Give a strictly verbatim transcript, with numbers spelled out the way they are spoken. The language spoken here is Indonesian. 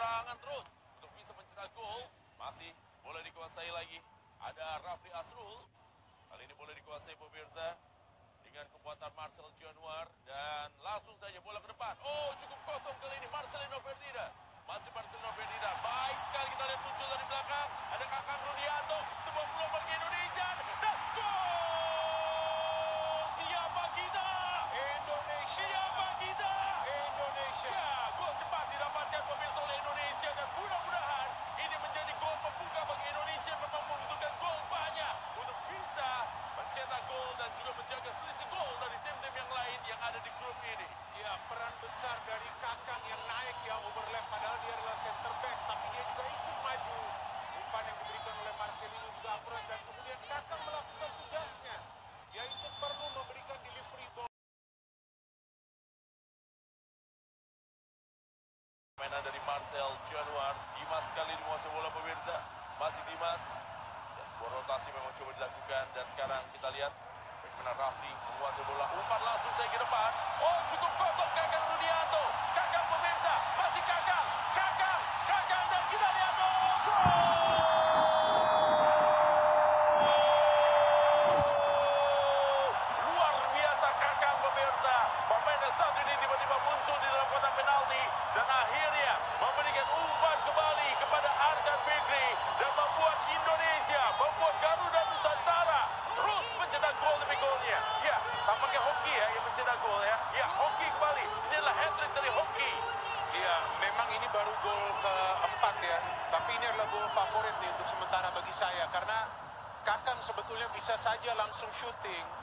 serangan terus untuk bisa mencetak gol. Masih boleh dikuasai lagi. Ada Rafli Asrul. Kali ini boleh dikuasai pemirsa dengan kekuatan Marcel Januar dan langsung saja bola ke depan. Oh, cukup kosong kali ini Marcelino Ferdinand. Masih Marcelino Ferdinand. Baik sekali kita lihat muncul dari belakang. Ada Kakang Rudianto. Sebuah peluang bagi Indonesia dan gol! Siapa kita? Indonesia. Siapa kita? Indonesia. Ya, gol cepat didapatkan pemirsa oleh Indonesia dan mudah-mudahan ini menjadi gol pembuka bagi Indonesia. Memang membutuhkan gol banyak untuk bisa mencetak gol dan juga menjaga selisih gol dari tim-tim yang lain yang ada di grup ini. Ya, peran besar dari Kakang yang naik ya, overlap padahal dia adalah center back, tapi dia juga ikut maju. Umpan yang diberikan oleh Marcelino juga akurat dan kemudian Kakang melakukan tugasnya, yaitu perlu memberikan delivery ball. Mainan dari Marcel Januar. Dimas kali ini menguasai bola pemirsa. Masih Dimas. Ya, sebuah rotasi memang coba dilakukan dan sekarang kita lihat bagaimana Rafli menguasai bola. Umpan langsung saya ke depan. Oh, cukup kosong Kakang Rudianto. Kakang pemirsa. Masih Kakang. Kakang. Kakang dan kita lihat. Oh, gol! Luar biasa Kakang pemirsa. Pemain yang satu ini tiba-tiba muncul di dalam kotak penalti dan akhirnya memberikan umpan kembali kepada Arkan Fikri dan membuat Indonesia, membuat Garuda Nusantara terus mencetak gol demi golnya. Ya, tampaknya Hoki ya yang mencetak gol ya. Ya, Hoki kembali. Ini adalah hat-trick dari Hoki. Ya, memang ini baru gol keempat ya, tapi ini adalah gol favorit nih untuk sementara bagi saya karena Kakang sebetulnya bisa saja langsung syuting.